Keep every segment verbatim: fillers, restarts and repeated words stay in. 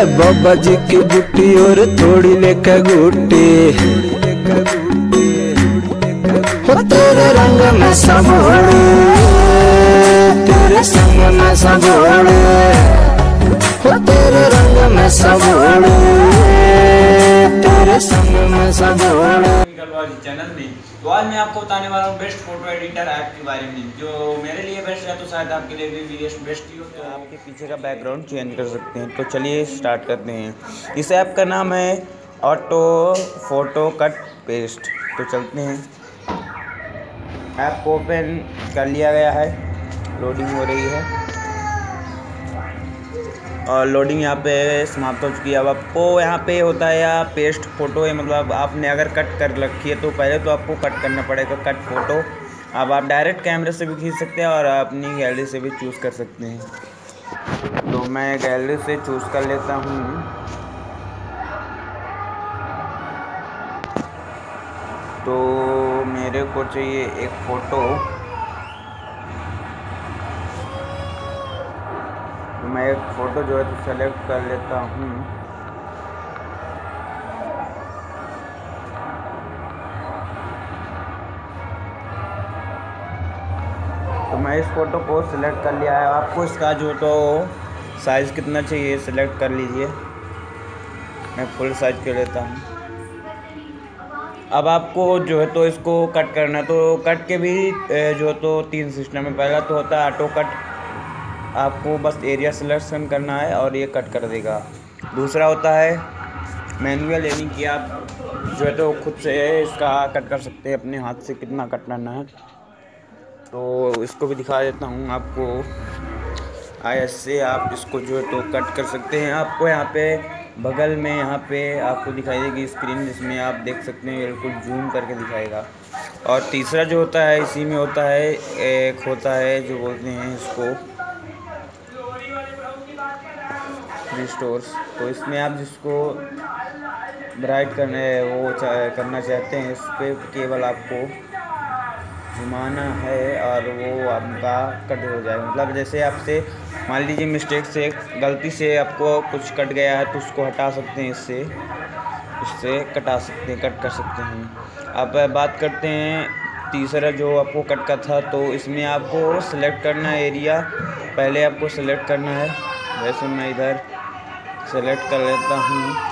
बाबा जी की बूटी और थोड़ी लेकर गुटी। हो तेरे रंग में सबोड़े, तेरे संग में सबोड़े, हो तेरे रंग में सबोड़े, तेरे संग में सबोड़े। चैनल में तो आज मैं आपको बताने वाला हूँ बेस्ट फोटो एडिटर ऐप के बारे में, जो मेरे लिए बेस्ट है तो शायद आपके लिए भी बेस्ट ही हो। तो आपके पीछे का बैकग्राउंड चेंज कर सकते हैं। तो चलिए स्टार्ट करते हैं। इस ऐप का नाम है ऑटो फोटो कट पेस्ट। तो चलते हैं, ऐप को ओपन कर लिया गया है, लोडिंग हो रही है और लोडिंग यहाँ पे समाप्त हो चुकी है। अब आपको यहाँ पे होता है या पेस्ट फ़ोटो है, मतलब आपने अगर कट कर रखी है तो पहले तो आपको कट करना पड़ेगा कट फ़ोटो। अब आप डायरेक्ट कैमरे से भी खींच सकते हैं और अपनी गैलरी से भी चूज़ कर सकते हैं। तो मैं गैलरी से चूज़ कर लेता हूँ। तो मेरे को चाहिए एक फ़ोटो, तो मैं एक फ़ोटो जो है तो सेलेक्ट कर लेता हूँ। तो मैं इस फ़ोटो को सिलेक्ट कर लिया है। आपको इसका जो तो साइज़ कितना चाहिए सिलेक्ट कर लीजिए। मैं फुल साइज कर लेता हूँ। अब आपको जो है तो इसको कट करना है, तो कट के भी जो तो तीन सिस्टम है। पहला तो होता है ऑटो कट, आपको बस एरिया सिलेक्शन करना है और ये कट कर देगा। दूसरा होता है मैनुअल, यानी कि आप जो है तो खुद से इसका कट कर सकते हैं अपने हाथ से, कितना कट करना है। तो इसको भी दिखा देता हूँ आपको। ऐसे आप इसको जो है तो कट कर सकते हैं। आपको यहाँ पे बगल में यहाँ पे आपको दिखाई देगी स्क्रीन, जिसमें आप देख सकते हैं, बिल्कुल जूम करके दिखाएगा। और तीसरा जो होता है इसी में होता है, एक होता है जो बोलते हैं इसको रिस्टोर्स। तो इसमें आप जिसको ब्राइट करने वो करना चाहते हैं, इस पर केवल आपको घुमाना है और वो आपका कट हो जाएगा। मतलब जैसे आपसे मान लीजिए मिस्टेक से गलती से आपको कुछ कट गया है तो उसको हटा सकते हैं, इससे इससे कटा सकते हैं, कट कर सकते हैं। अब बात करते हैं तीसरा जो आपको कट का था। तो इसमें आपको सेलेक्ट करना है एरिया, पहले आपको सेलेक्ट करना है। वैसे मैं इधर सेलेक्ट कर लेता हूँ।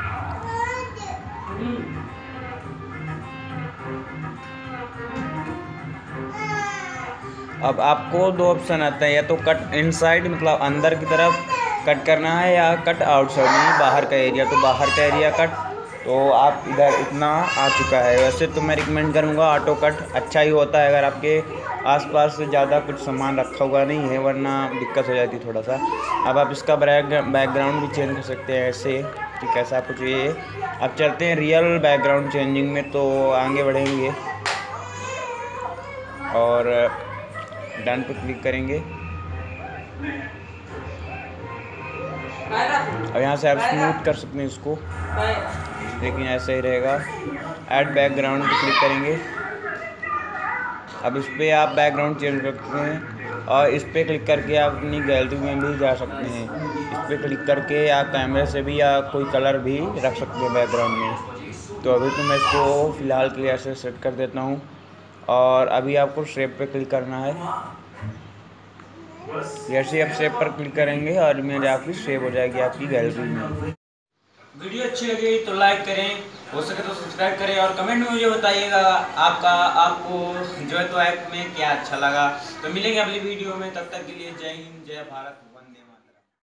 अब आपको दो ऑप्शन आता है, या तो कट इनसाइड मतलब अंदर की तरफ कट करना है, या कट आउटसाइड नहीं बाहर का एरिया। तो बाहर का एरिया कट, तो आप इधर इतना आ चुका है। वैसे तो मैं रिकमेंड करूँगा ऑटो कट, अच्छा ही होता है अगर आपके आसपास से ज़्यादा कुछ सामान रखा हुआ नहीं है, वरना दिक्कत हो जाती है थोड़ा सा। अब आप इसका बैकग्राउंड भी चेंज कर सकते हैं ऐसे कि कैसा आपको चाहिए। अब चलते हैं रियल बैकग्राउंड चेंजिंग में, तो आगे बढ़ेंगे और डन पे क्लिक करेंगे। अब यहाँ से आप स्मूथ कर सकते हैं इसको, लेकिन ऐसा ही रहेगा। ऐड बैकग्राउंड पे क्लिक करेंगे। अब इस पर आप बैकग्राउंड चेंज कर सकते हैं और इस पर क्लिक करके आप अपनी गैलरी में भी जा सकते हैं। इस पर क्लिक करके आप कैमरे से भी या कोई कलर भी रख सकते हैं बैकग्राउंड में। तो अभी तो मैं इसको फ़िलहाल के लिए ऐसे सेट कर देता हूँ और अभी आपको शेप पे क्लिक करना है। जैसे आप शेप पर क्लिक करेंगे और इमेज आपकी सेव हो जाएगी आपकी गैलरी में। वीडियो अच्छी लगी तो लाइक करें, हो सके तो सब्सक्राइब करें और कमेंट में मुझे बताइएगा आपका आपको जो है तो ऐप में क्या अच्छा लगा। तो मिलेंगे अगली वीडियो में, तब तक के लिए जय हिंद जय भारत।